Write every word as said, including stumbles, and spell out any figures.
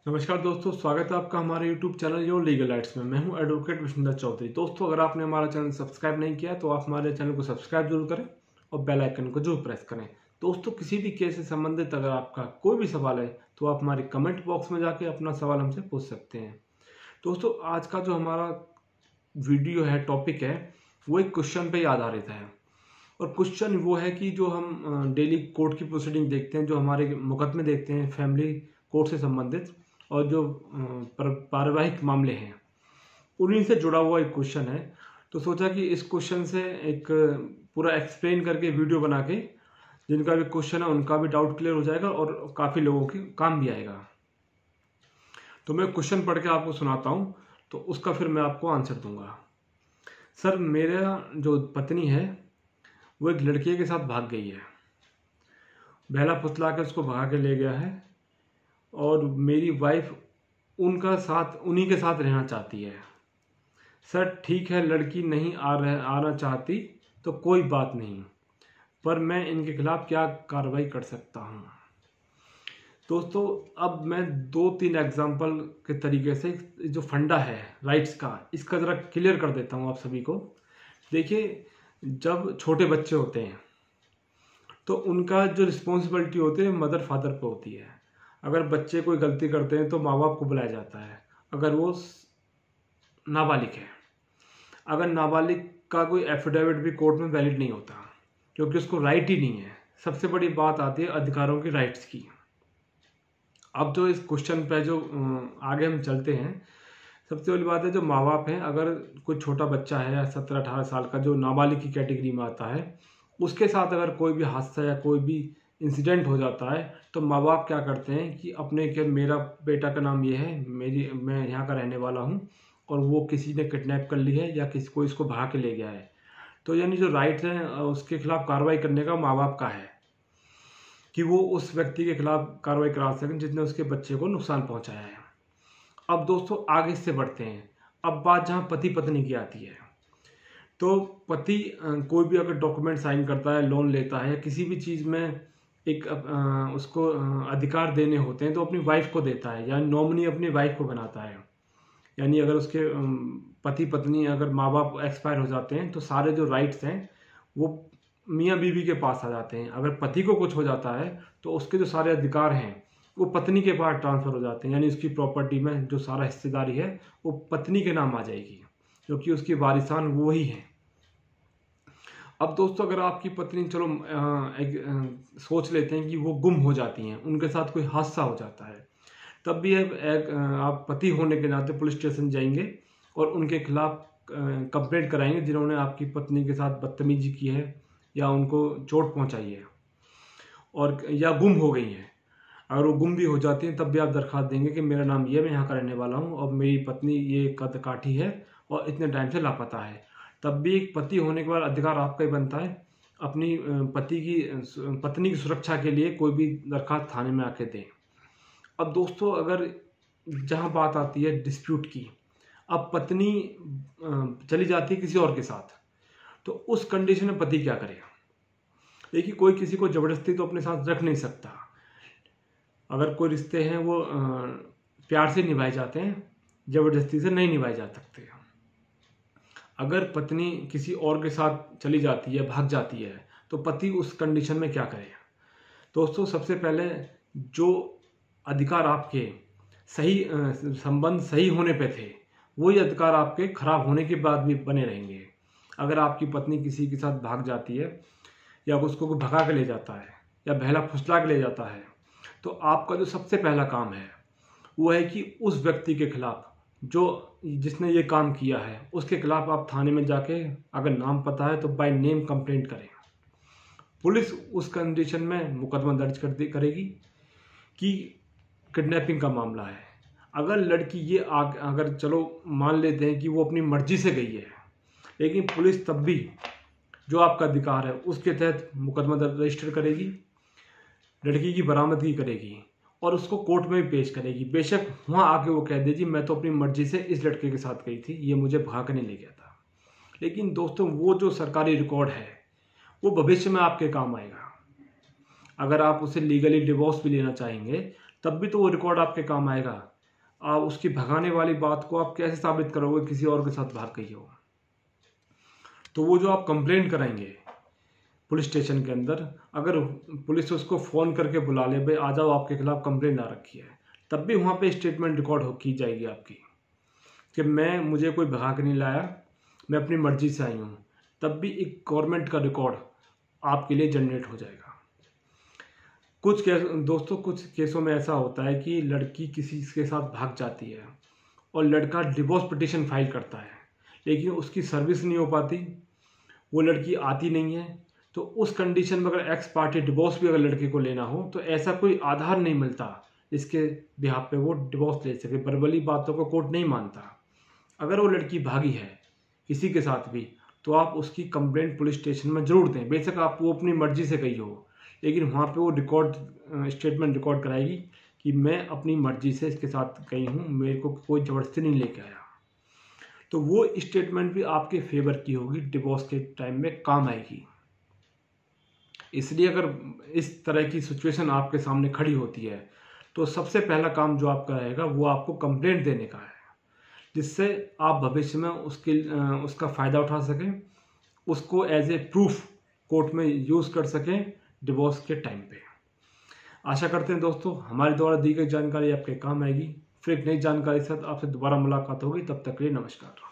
नमस्कार दोस्तों, स्वागत है आपका हमारे YouTube channel your legal rights में। मैं हूं एडवोकेट विष्णुदत्त चौधरी। दोस्तों, अगर आपने हमारा चैनल सब्सक्राइब नहीं किया तो आप हमारे चैनल को सब्सक्राइब जरूर करें और बेल आइकन को जरूर प्रेस करें। दोस्तों, किसी भी केस से संबंधित अगर आपका कोई भी सवाल है तो आप हमारे कमेंट बॉक्स में जाके अपना सवाल हमसे पूछ सकते हैं। दोस्तों, आज का जो हमारा वीडियो है, टॉपिक है, वो एक क्वेश्चन पे आधारित है। और क्वेश्चन वो है कि जो हम डेली कोर्ट की प्रोसीडिंग देखते हैं, जो हमारे मुकदमे देखते हैं फैमिली कोर्ट से संबंधित, और जो पारिवारिक मामले हैं, उन्हीं से जुड़ा हुआ एक क्वेश्चन है। तो सोचा कि इस क्वेश्चन से एक पूरा एक्सप्लेन करके वीडियो बना के जिनका भी क्वेश्चन है उनका भी डाउट क्लियर हो जाएगा और काफ़ी लोगों के काम भी आएगा। तो मैं क्वेश्चन पढ़ के आपको सुनाता हूँ, तो उसका फिर मैं आपको आंसर दूंगा। सर, मेरा जो पत्नी है वो एक लड़के के साथ भाग गई है। बहला फुसला के उसको भगा के ले गया है और मेरी वाइफ उनका साथ उन्हीं के साथ रहना चाहती है। सर, ठीक है, लड़की नहीं आ रह आना चाहती तो कोई बात नहीं, पर मैं इनके खिलाफ क्या कार्रवाई कर सकता हूँ? दोस्तों, अब मैं दो तीन एग्जांपल के तरीके से जो फंडा है राइट्स का, इसका ज़रा क्लियर कर देता हूँ आप सभी को। देखिए, जब छोटे बच्चे होते हैं तो उनका जो रिस्पॉन्सिबिलिटी होती है मदर फादर पे होती है। अगर बच्चे कोई गलती करते हैं तो माँ बाप को बुलाया जाता है, अगर वो नाबालिग है। अगर नाबालिग का कोई एफिडेविट भी कोर्ट में वैलिड नहीं होता, क्योंकि उसको राइट ही नहीं है। सबसे बड़ी बात आती है अधिकारों की, राइट्स की। अब जो इस क्वेश्चन पे जो आगे हम चलते हैं, सबसे बड़ी बात है जो माँ बाप हैं, अगर कोई छोटा बच्चा है सत्रह अठारह साल का जो नाबालिग की कैटेगरी में आता है, उसके साथ अगर कोई भी हादसा या कोई भी इंसिडेंट हो जाता है तो माँ बाप क्या करते हैं कि अपने के मेरा बेटा का नाम ये है, मेरी मैं यहाँ का रहने वाला हूँ और वो किसी ने किडनैप कर ली है या किसी को इसको भगा के ले गया है, तो यानी जो राइट है उसके खिलाफ कार्रवाई करने का माँ बाप का है कि वो उस व्यक्ति के खिलाफ कार्रवाई करा सकें जिसने उसके बच्चे को नुकसान पहुँचाया है। अब दोस्तों, आगे से बढ़ते हैं। अब बात जहाँ पति पत्नी की आती है, तो पति कोई भी अगर डॉक्यूमेंट साइन करता है, लोन लेता है, किसी भी चीज़ में एक आ, उसको अधिकार देने होते हैं तो अपनी वाइफ को देता है, यानी नॉमिनी अपनी वाइफ को बनाता है। यानी अगर उसके पति पत्नी अगर माँ बाप एक्सपायर हो जाते हैं तो सारे जो राइट्स हैं वो मियाँ बीवी के पास आ जाते हैं। अगर पति को कुछ हो जाता है तो उसके जो सारे अधिकार हैं वो पत्नी के पास ट्रांसफ़र हो जाते हैं, यानी उसकी प्रॉपर्टी में जो सारा हिस्सेदारी है वो पत्नी के नाम आ जाएगी, क्योंकि उसकी वारिसान वो ही है। अब दोस्तों, अगर आपकी पत्नी, चलो आ, एक, आ, सोच लेते हैं कि वो गुम हो जाती हैं, उनके साथ कोई हादसा हो जाता है, तब भी एक, एक, आप पति होने के नाते पुलिस स्टेशन जाएंगे और उनके खिलाफ कंप्लेंट कराएंगे जिन्होंने आपकी पत्नी के साथ बदतमीजी की है या उनको चोट पहुंचाई है और या गुम हो गई है। अगर वो गुम भी हो जाती हैं तब भी आप दरख्वास्त देंगे कि मेरा नाम ये, मैं यहाँ का रहने वाला हूँ और मेरी पत्नी ये कद काठी है और इतने टाइम से लापता है। तब भी एक पति होने के बाद अधिकार आपका ही बनता है अपनी पति की पत्नी की सुरक्षा के लिए कोई भी दरख्वास्त थाने में आके दें। अब दोस्तों, अगर जहाँ बात आती है डिस्प्यूट की, अब पत्नी चली जाती है किसी और के साथ, तो उस कंडीशन में पति क्या करेगा? देखिए, कोई किसी को ज़बरदस्ती तो अपने साथ रख नहीं सकता। अगर कोई रिश्ते हैं वो प्यार से निभाए जाते हैं, ज़बरदस्ती से नहीं निभाए जा सकते। अगर पत्नी किसी और के साथ चली जाती है, भाग जाती है, तो पति उस कंडीशन में क्या करे? दोस्तों, सबसे पहले जो अधिकार आपके सही संबंध सही होने पे थे, वही अधिकार आपके खराब होने के बाद भी बने रहेंगे। अगर आपकी पत्नी किसी के साथ भाग जाती है या उसको कोई भगा के ले जाता है या बहला फुसला के ले जाता है, तो आपका जो सबसे पहला काम है वो है कि उस व्यक्ति के खिलाफ, जो जिसने ये काम किया है, उसके खिलाफ आप थाने में जाके अगर नाम पता है तो बाय नेम कंप्लेंट करें। पुलिस उस कंडीशन में मुकदमा दर्ज कर दे करेगी कि किडनैपिंग का मामला है। अगर लड़की ये आग अगर चलो मान लेते हैं कि वो अपनी मर्जी से गई है, लेकिन पुलिस तब भी जो आपका अधिकार है उसके तहत मुकदमा दर्ज रजिस्टर करेगी, लड़की की बरामदगी करेगी और उसको कोर्ट में भी पेश करेगी। बेशक वहाँ आके वो कह दे जी मैं तो अपनी मर्जी से इस लड़के के साथ गई थी, ये मुझे भगा कर नहीं ले गया था। लेकिन दोस्तों, वो जो सरकारी रिकॉर्ड है वो भविष्य में आपके काम आएगा। अगर आप उसे लीगली डिवोर्स भी लेना चाहेंगे तब भी तो वो रिकॉर्ड आपके काम आएगा। आप उसकी भगाने वाली बात को आप कैसे साबित करोगे किसी और के साथ भाग गई हो? तो वो जो आप कंप्लेंट कराएंगे पुलिस स्टेशन के अंदर, अगर पुलिस उसको फ़ोन करके बुला ले, भाई आ जाओ आपके खिलाफ कंप्लेंट आ रखी है, तब भी वहाँ पे स्टेटमेंट रिकॉर्ड हो की जाएगी आपकी कि मैं मुझे कोई भगा के नहीं लाया, मैं अपनी मर्जी से आई हूँ, तब भी एक गवर्नमेंट का रिकॉर्ड आपके लिए जनरेट हो जाएगा। कुछ केस दोस्तों कुछ केसों में ऐसा होता है कि लड़की किसी के साथ भाग जाती है और लड़का डिवोर्स पिटीशन फाइल करता है, लेकिन उसकी सर्विस नहीं हो पाती, वो लड़की आती नहीं है। तो उस कंडीशन में अगर एक्स पार्टी डिवोर्स भी अगर लड़के को लेना हो तो ऐसा कोई आधार नहीं मिलता जिसके बिहाफ पे वो डिवोर्स ले सके। वर्बली बातों को कोर्ट नहीं मानता। अगर वो लड़की भागी है किसी के साथ भी तो आप उसकी कंप्लेंट पुलिस स्टेशन में जरूर दें। बेशक आप वो अपनी मर्जी से गई हो, लेकिन वहाँ पे वो रिकॉर्ड स्टेटमेंट रिकॉर्ड कराएगी कि मैं अपनी मर्जी से इसके साथ गई हूँ, मेरे को कोई ज़बरदस्ती नहीं लेके आया। तो वो स्टेटमेंट भी आपके फेवर की होगी, डिवोर्स के टाइम में काम आएगी। इसलिए अगर इस तरह की सिचुएशन आपके सामने खड़ी होती है तो सबसे पहला काम जो आपका रहेगा वो आपको कंप्लेंट देने का है, जिससे आप भविष्य में उसके उसका फ़ायदा उठा सकें, उसको एज ए प्रूफ कोर्ट में यूज़ कर सकें डिवोर्स के टाइम पे। आशा करते हैं दोस्तों हमारे द्वारा दी गई जानकारी आपके काम आएगी। फिर एक नई जानकारी के साथ आपसे दोबारा मुलाकात होगी। तब तक के लिए नमस्कार।